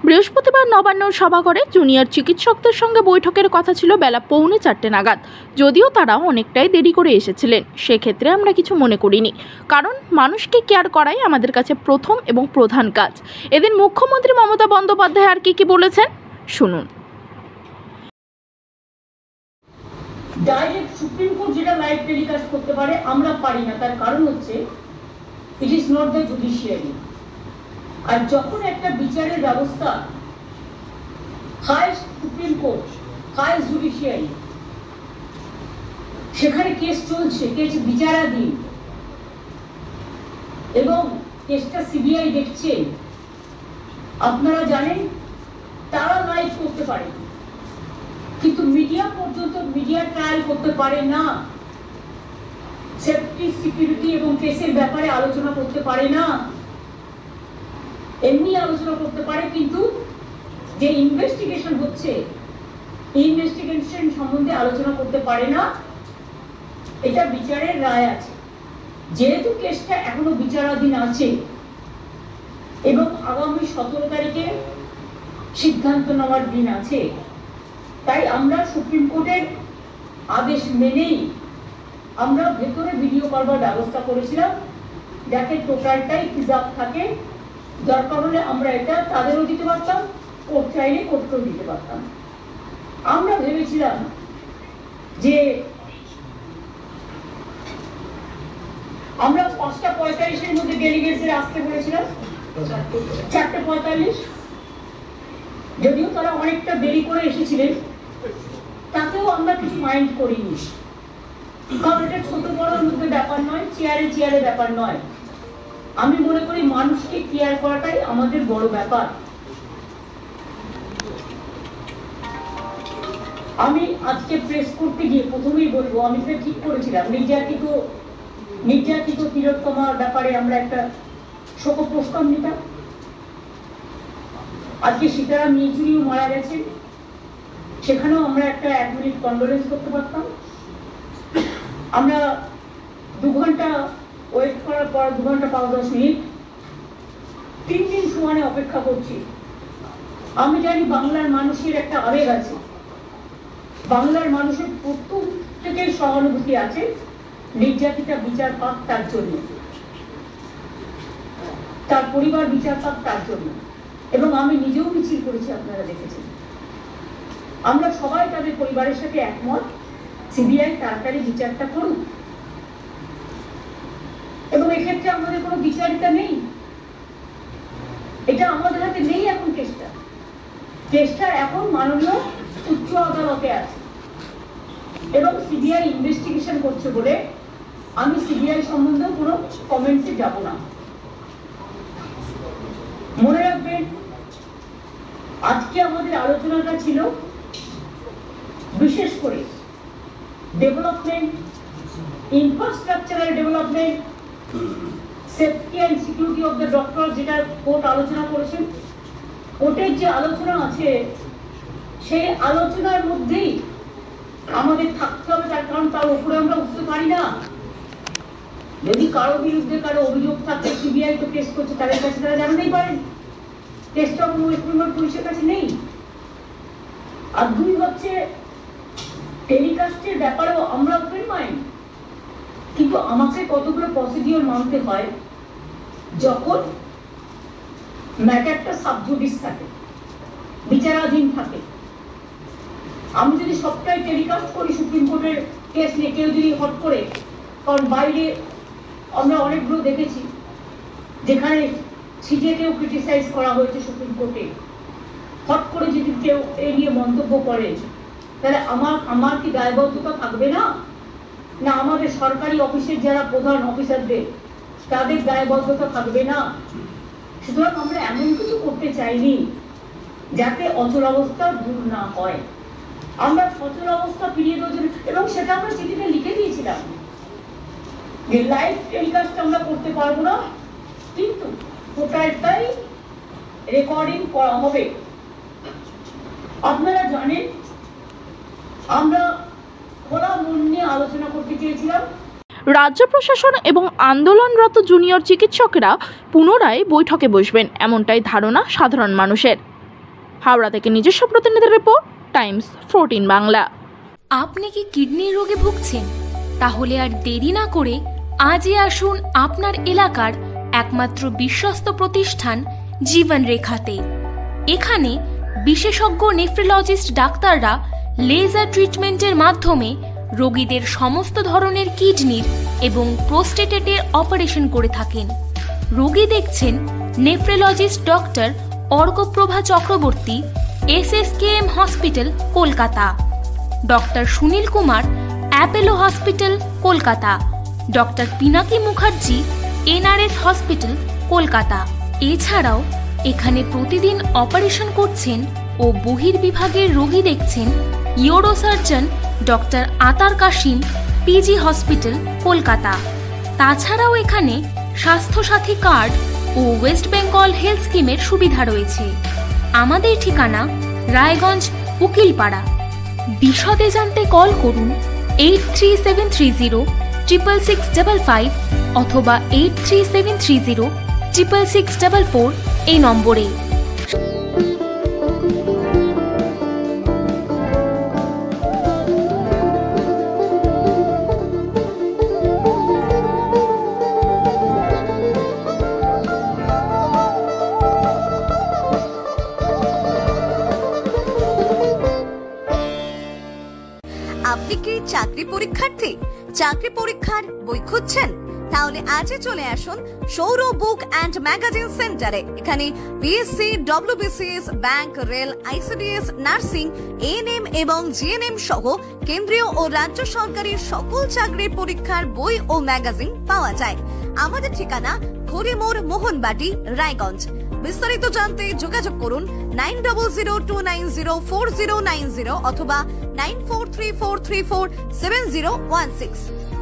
বৃহস্পতিবার নবান্নর সভাঘরে জুনিয়র চিকিৎসকদের সঙ্গে বৈঠকের কথা ছিল বেলা 3:45 নাগাদ। যদিও তারা অনেকটাই দেরি করে এসেছিলেন, সেক্ষেত্রে আমরা কিছু মনে করিনি, কারণ মানুষকে কেয়ার করাই আমাদের কাছে প্রথম এবং প্রধান কাজ। এদিন মুখ্যমন্ত্রী মমতা বন্দ্যোপাধ্যায় আর কি বলেছেন শুনুন। ডাইরেক্ট সুপ্রিম কোর্ট যেটা লাইভ টেলিকাস্ট করতে পারে, আমরা পারি না। তার কারণ হচ্ছে it is not the judiciary. আর যখন একটা বিচারের ব্যবস্থা highest supreme court, highest judiciary, সেখানে কেস চলছে, কেস বিচারাধীন এবং কেসটা সিবিআই দেখছে, আপনারা জানেন তারা লাইভ করতে পারে, কিন্তু মিডিয়া পর্যন্ত মিডিয়া ট্রায়াল করতে পারে না, সেফটি সিকিউরিটি এবং কেসের ব্যাপারে আলোচনা করতে পারে না। এমনি আলোচনা করতে পারে, কিন্তু যে ইনভেস্টিগেশন হচ্ছে ইনভেস্টিগেশন সম্বন্ধে আলোচনা করতে পারে না। এটা বিচারের রায় আছে। যেহেতু কেসটা এখনো বিচারাধীন আছে এবং আগামী 17 তারিখে সিদ্ধান্ত নেওয়ার দিন আছে, তাই আমরা সুপ্রিম কোর্টের আদেশ মেনেই আমরা ভেতরে ভিডিও করবার ব্যবস্থা করেছিলাম, যাতে টোটালটাই প্রিজার্ভ থাকে। দরকার হলে আমরা এটা তাদেরও দিতে পারতাম, কোর্ট চাইলে কোর্টকেও দিতে পারতাম। আমরা ভেবেছিলাম যে আমরা 5:45-এর মধ্যে ডেলিগেটসের আসতে বলেছিলাম, 4:45। যদিও তারা অনেকটা দেরি করে এসেছিলেন, তাতেও আমরা কিছু মাইন্ড করিনি, কারণ এটা ছোট বড়র মধ্যে ব্যাপার নয়, চেয়ারে ব্যাপার নয়। আমি মনে করি মানুষকে কেয়ার করাটাই আমাদের বড় ব্যাপার। আমি আজকে প্রেস করতে গিয়ে প্রথমেই বলবো, আমি তো ঠিক করেছিলাম নির্যাতিত তিলোত্তমার ব্যাপারে আমরা একটা শোক প্রস্তাব নিতাম। আজকে সীতারাম ইয়েচুরিও মারা গেছেন, সেখানেও আমরা একটা 1 মিনিট কন্ডোলেন্স করতে পারতাম। আমরা 2 ঘন্টা ওয়েট করার পর 2 ঘন্টা 5-10 মিনিট 3 দিন সমানে অপেক্ষা করছি। আমি জানি বাংলার মানুষের একটা আবেগ আছে, বাংলার মানুষের প্রত্যেকের সহানুভূতি আছে, নির্যাতিতা বিচার পাক তার জন্য, তার পরিবার বিচার পাক তার জন্য। এবং আমি নিজেও মিছিল করেছি, আপনারা দেখেছেন। আমরা সবাই তাদের পরিবারের সাথে একমত, সিবিআই তাড়াতাড়ি বিচারটা করুক। এবং এক্ষেত্রে আমাদের কোনো বিচারিতা নেই, এটা আমাদের হাতে নেই। এখন কেসটা এখন মাননীয় উচ্চ আদালতে আছে এবং সিবিআই ইনভেস্টিগেশন করছে বলে আমি সিবিআই সম্বন্ধে কোনো কমেন্টসে যাব না। মনে রাখবেন, আজকে আমাদের আলোচনাটা ছিল বিশেষ করে development, infrastructural development, safety and security of the doctor, যেটা কোর্ট আলোচনা করেছেন। কোর্টের যে আলোচনা আছে, সেই আলোচনার মধ্যেই আমাদের থাকতে হবে, তার কারণ তার উপরে আমরা উঠতে পারি না। যদি কারো বিরুদ্ধে কারো অভিযোগ থাকে, সিবিআই তো কেস করছে, তাদের কাছে তারা জানাতেই পারেন, কেসটা কোনো ওয়েস্ট বেঙ্গল পুলিশের কাছে নেই। আর 2 হচ্ছে টেলিকাস্টের ব্যাপারেও আমরা ওপেন মাইন্ড, কিন্তু আমাকে কতগুলো প্রসিডিওর মানতে হয় যখন ম্যাটারটা সাবজুডিস থাকে, বিচারাধীন থাকে। আমি যদি সবটাই টেলিকাস্ট করি সুপ্রিম কোর্টের কেস নিয়ে, কেউ যদি হট করে, কারণ বাইরে আমরা অনেকগুলো দেখেছি যেখানে সিজেকেও ক্রিটিসাইজ করা হয়েছে সুপ্রিম কোর্টে, হট করে যদি কেউ এই নিয়ে মন্তব্য করে, তাহলে আমার কি দায়বদ্ধতা থাকবে না? না আমাদের সরকারি অফিসের যারা প্রধান অফিসারদের, তাদের দায়বদ্ধতা থাকবে না? সুতরাং আমরা এমন কিছু করতে চাইনি যাতে অচল অবস্থা দূর না হয়। আমরা অচল অবস্থা ফিরিয়ে দেওয়ার জন্য, এবং সেটা আমরা চিঠিতে লিখে দিয়েছিলাম যে লাইভ টেলিকাস্ট আমরা করতে পারবো না, কিন্তু টোটালটাই রেকর্ডিং করা হবে। আপনারা জানেন আমরা খোলা মন নিয়ে আলোচনা করতে চেয়েছিলাম। রাজ্য প্রশাসন এবং আন্দোলনরত জুনিয়র চিকিৎসকেরা পুনরায় বৈঠকে বসবেন, এমনটাই ধারণা সাধারণ মানুষের। হাওড়া থেকে নিজস্ব প্রতিনিধির রিপোর্ট, টাইমস 14 বাংলা। আপনি কি কিডনির রোগে ভুগছেন? তাহলে আর দেরি না করে আজই আসুন আপনার এলাকার একমাত্র বিশ্বস্ত প্রতিষ্ঠান জীবন রেখাতে। এখানে বিশেষজ্ঞ নেফ্রোলজিস্ট ডাক্তাররা লেজার ট্রিটমেন্টের মাধ্যমে রোগীদের সমস্ত ধরনের কিডনির এবং প্রোস্টেটের অপারেশন করে থাকেন। রোগী দেখছেন nephrologist doctor Arkaprabha Chakraborty, SSKM hospital, Kolkata. Doctor Sunil Kumar, Apollo hospital, Kolkata. Doctor Pinaki Mukherjee, NRS hospital, Kolkata. এছাড়াও এখানে প্রতিদিন অপারেশন করছেন ও বহির্বিভাগের রোগী দেখছেন ইউরোসার্জন ডক্টর আতার কাশিম, PG হসপিটাল, কলকাতা। তাছাড়াও এখানে স্বাস্থ্যসাথী কার্ড ও ওয়েস্ট বেঙ্গল হেলথ স্কিমের সুবিধা রয়েছে। আমাদের ঠিকানা রায়গঞ্জ, উকিলপাড়া। বিশদে জানতে কল করুন 8373066655 অথবা 8373066644 এই নম্বরে। আপনি কি চাকরি পরীক্ষার্থী? চাকরি পরীক্ষার বই খুঁজছেন? তাহলে আজই চলে আসুন সৌরভ বুক অ্যান্ড ম্যাগাজিন সেন্টারে। এখানে BSc, WBCS, bank, rail, ICDS, nursing, ANM এবং GNM সহ কেন্দ্রীয় ও রাজ্য সরকারি সকল চাকরির পরীক্ষার বই ও ম্যাগাজিন পাওয়া যায়। আমাদের ঠিকানা হরিমোড়, মোহনবাটি, রায়গঞ্জ। বিস্তারিত জানতে যোগাযোগ করুন 9002904090 অথবা 9434347016।